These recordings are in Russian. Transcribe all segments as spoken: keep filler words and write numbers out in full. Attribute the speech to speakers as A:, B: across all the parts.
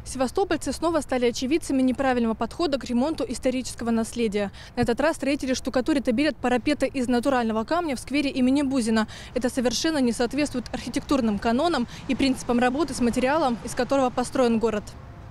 A: Севастопольцы снова стали очевидцами неправильного подхода к ремонту исторического наследия. На этот раз строители штукатурят и белят парапеты из натурального камня в сквере имени Бузина. Это совершенно не соответствует архитектурным канонам и принципам работы с материалом, из которого построен город.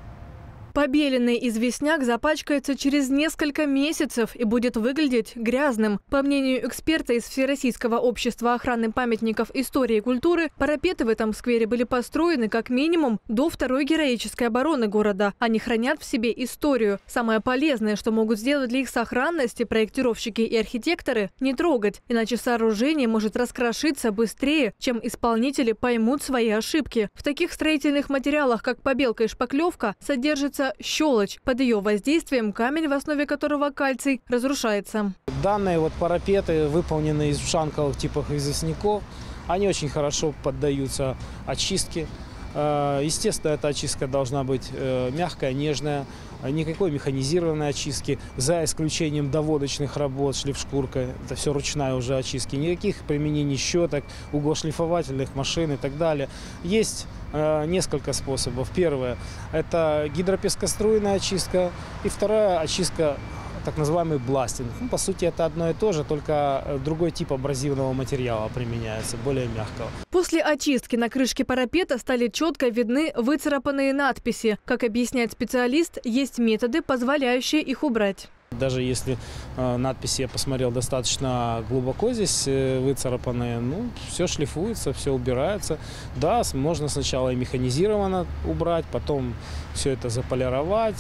A: Побеленный известняк запачкается через несколько месяцев и будет выглядеть грязным. По мнению эксперта из Всероссийского общества охраны памятников истории и культуры, парапеты в этом сквере были построены как минимум до второй героической обороны города. Они хранят в себе историю. Самое полезное, что могут сделать для их сохранности проектировщики и архитекторы – не трогать. Иначе сооружение может раскрошиться быстрее, чем исполнители поймут свои ошибки. В таких строительных материалах, как побелка и шпаклевка, содержится щелочь. Под ее воздействием камень, в основе которого кальций, разрушается.
B: Данные вот парапеты, выполненные из шанковых типов известняков, они очень хорошо поддаются очистке. Естественно, эта очистка должна быть мягкая, нежная, никакой механизированной очистки, за исключением доводочных работ, шлифшкурка, это все ручная уже очистки, никаких применений щеток, углошлифовательных машин и так далее. Есть э, несколько способов. Первое – это гидропескоструйная очистка, и вторая – очистка, так называемый бластинг. Ну, по сути, это одно и то же, только другой тип абразивного материала применяется, более мягкого.
A: После очистки на крышке парапета стали четко видны выцарапанные надписи. Как объясняет специалист, есть методы, позволяющие их убрать.
B: Даже если э, надписи я посмотрел достаточно глубоко здесь э, выцарапанные, ну, все шлифуется, все убирается. Да, можно сначала и механизированно убрать, потом все это заполировать,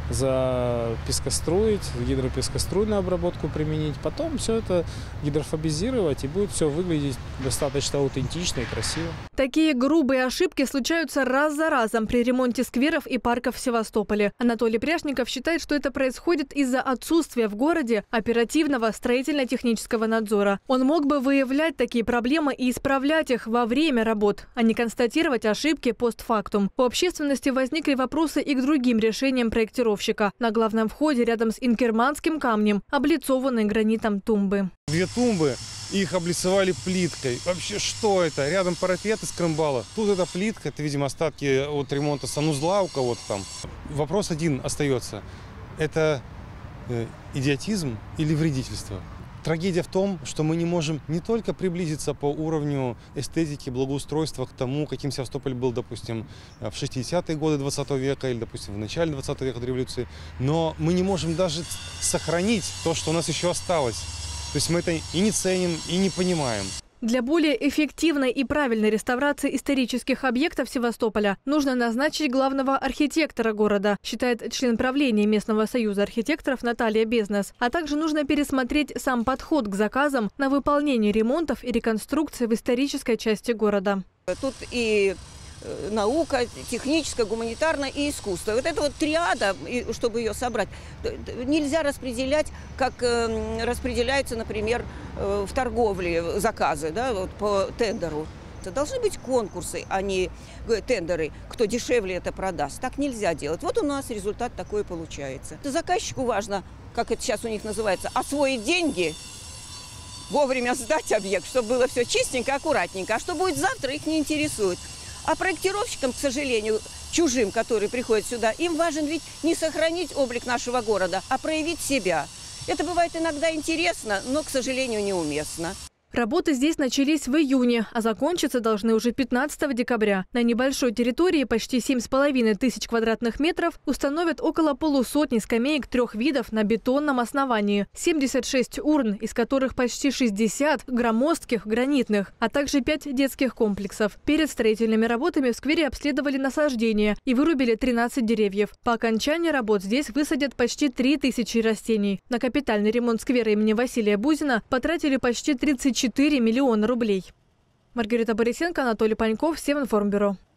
B: запескоструить, гидропескоструйную обработку применить, потом все это гидрофобизировать, и будет все выглядеть достаточно аутентично и красиво.
A: Такие грубые ошибки случаются раз за разом при ремонте скверов и парков в Севастополе. Анатолий Пряшников считает, что это происходит из-за отсутствия в городе оперативного строительно-технического надзора. Он мог бы выявлять такие проблемы и исправлять их во время работ, а не констатировать ошибки постфактум. У общественности возникли вопросы и к другим решениям проектировщика. На главном входе рядом с инкерманским камнем облицованные гранитом тумбы.
C: Две тумбы, их облицевали плиткой. Вообще, что это? Рядом парапет из крымбала. Тут эта плитка, это, видимо, остатки от ремонта санузла у кого-то там. Вопрос один остается. Это э, идиотизм или вредительство? Трагедия в том, что мы не можем не только приблизиться по уровню эстетики, благоустройства к тому, каким Севастополь был, допустим, в шестидесятые годы двадцатого века или, допустим, в начале двадцатого века до революции, но мы не можем даже сохранить то, что у нас еще осталось. То есть мы это и не ценим, и не понимаем.
A: Для более эффективной и правильной реставрации исторических объектов Севастополя нужно назначить главного архитектора города, считает член правления местного союза архитекторов Наталья Безнес. А также нужно пересмотреть сам подход к заказам на выполнение ремонтов и реконструкции в исторической части города.
D: Тут и наука, техническая, гуманитарная и искусство. Вот эта вот триада, чтобы ее собрать, нельзя распределять, как распределяются, например, в торговле заказы, да, вот по тендеру. Это должны быть конкурсы, а не тендеры, кто дешевле это продаст. Так нельзя делать. Вот у нас результат такой получается. Заказчику важно, как это сейчас у них называется, освоить деньги, вовремя сдать объект, чтобы было все чистенько, аккуратненько. А что будет завтра, их не интересует. А проектировщикам, к сожалению, чужим, которые приходят сюда, им важен ведь не сохранить облик нашего города, а проявить себя. Это бывает иногда интересно, но, к сожалению, неуместно.
A: Работы здесь начались в июне, а закончиться должны уже пятнадцатого декабря. На небольшой территории, почти семь с половиной тысяч квадратных метров, установят около полусотни скамеек трех видов на бетонном основании. семьдесят шесть урн, из которых почти шестьдесят громоздких, гранитных, а также пять детских комплексов. Перед строительными работами в сквере обследовали насаждения и вырубили тринадцать деревьев. По окончании работ здесь высадят почти три тысячи растений. На капитальный ремонт сквера имени Василия Бузина потратили почти тридцать четыре миллиона рублей. Маргарита Борисенко, Анатолий Паньков, Севинформбюро.